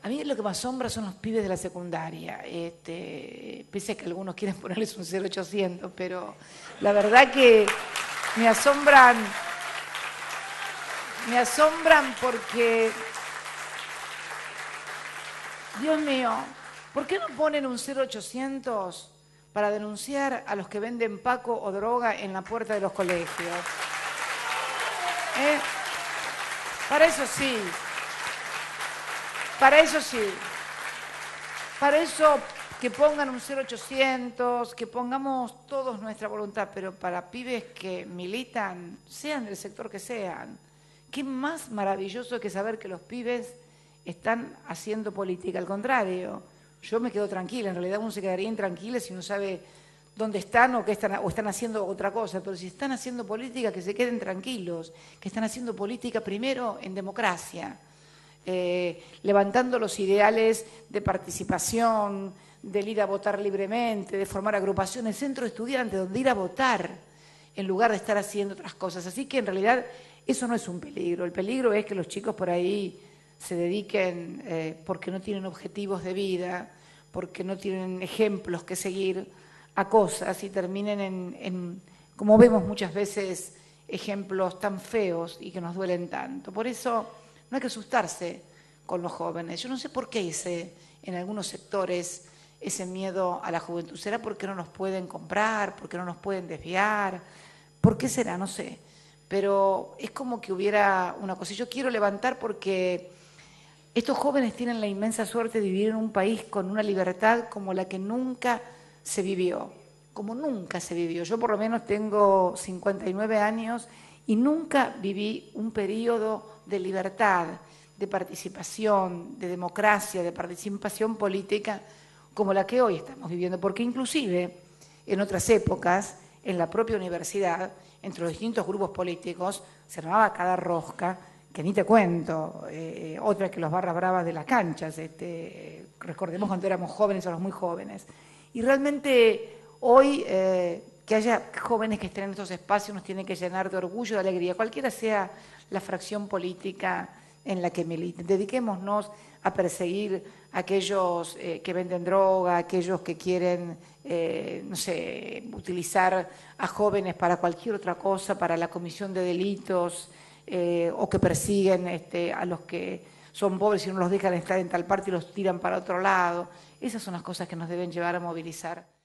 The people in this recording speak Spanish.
A mí lo que me asombra son los pibes de la secundaria, pese a que algunos quieren ponerles un 0800, pero la verdad que me asombran porque, Dios mío, ¿por qué no ponen un 0800 para denunciar a los que venden paco o droga en la puerta de los colegios? Para eso sí. Para eso que pongan un 0800, que pongamos todos nuestra voluntad, pero para pibes que militan, sean del sector que sean. Qué más maravilloso que saber que los pibes están haciendo política. Al contrario, yo me quedo tranquila, en realidad uno se quedaría intranquila si no sabe dónde están o están haciendo otra cosa, pero si están haciendo política, que se queden tranquilos, que están haciendo política primero en democracia. Levantando los ideales de participación, del ir a votar libremente, de formar agrupaciones, centro de estudiantes, donde ir a votar en lugar de estar haciendo otras cosas. Así que en realidad eso no es un peligro. El peligro es que los chicos por ahí se dediquen porque no tienen objetivos de vida, porque no tienen ejemplos que seguir a cosas y terminen en como vemos muchas veces, ejemplos tan feos y que nos duelen tanto. Por eso no hay que asustarse con los jóvenes. Yo no sé por qué en algunos sectores ese miedo a la juventud. ¿Será porque no nos pueden comprar? ¿Porque no nos pueden desviar? ¿Por qué será? No sé. Pero es como que hubiera una cosa. Yo quiero levantar porque estos jóvenes tienen la inmensa suerte de vivir en un país con una libertad como la que nunca se vivió. Como nunca se vivió. Yo por lo menos tengo 59 años y nunca viví un periodo de libertad, de participación, de democracia, de participación política como la que hoy estamos viviendo, porque inclusive en otras épocas, en la propia universidad, entre los distintos grupos políticos, se armaba cada rosca, que ni te cuento, otra que los barras bravas de las canchas, recordemos cuando éramos jóvenes o los muy jóvenes. Y realmente hoy que haya jóvenes que estén en estos espacios nos tiene que llenar de orgullo, de alegría, cualquiera sea la fracción política en la que militen. Dediquémonos a perseguir a aquellos que venden droga, aquellos que quieren, no sé, utilizar a jóvenes para cualquier otra cosa, para la comisión de delitos, o que persiguen a los que son pobres y no los dejan estar en tal parte y los tiran para otro lado. Esas son las cosas que nos deben llevar a movilizar.